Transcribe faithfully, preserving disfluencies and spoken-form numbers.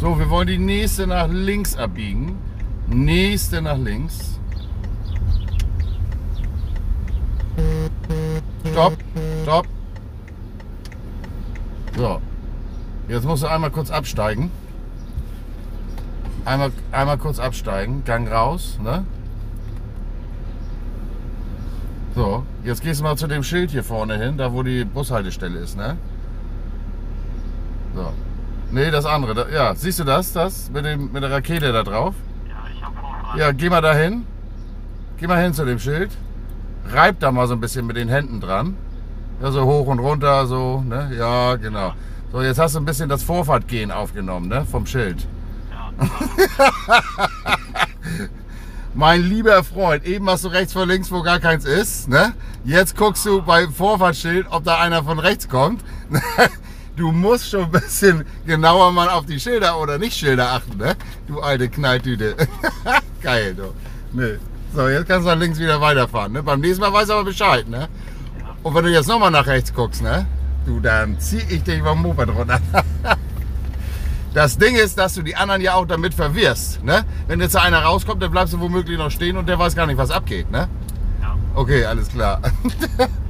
So, wir wollen die nächste nach links abbiegen. Nächste nach links. Stopp, stopp. So, jetzt musst du einmal kurz absteigen. Einmal, einmal kurz absteigen, Gang raus, ne? So, jetzt gehst du mal zu dem Schild hier vorne hin, da wo die Bushaltestelle ist, ne? So. Ne, das andere, da, ja, siehst du das, das mit, dem, mit der Rakete da drauf? Ja, ich hab Vorfahrt. Ja, geh mal dahin. Geh mal hin zu dem Schild. Reib da mal so ein bisschen mit den Händen dran. Ja, so hoch und runter, so, ne? Ja, genau. So, jetzt hast du ein bisschen das Vorfahrtgehen aufgenommen, ne? Vom Schild. Ja. Mein lieber Freund, eben hast du rechts vor links, wo gar keins ist, ne? Jetzt guckst du beim Vorfahrtsschild, ob da einer von rechts kommt. Du musst schon ein bisschen genauer mal auf die Schilder oder Nicht-Schilder achten, ne? Du alte Knalltüte. Geil, du. Ne. So, jetzt kannst du dann links wieder weiterfahren, ne? Beim nächsten Mal weißt du aber Bescheid, ne? Und wenn du jetzt nochmal nach rechts guckst, ne? Du, dann zieh ich dich vom Moped runter. Das Ding ist, dass du die anderen ja auch damit verwirrst, ne? Wenn jetzt da einer rauskommt, dann bleibst du womöglich noch stehen und der weiß gar nicht, was abgeht, ne? Ja. Okay, alles klar.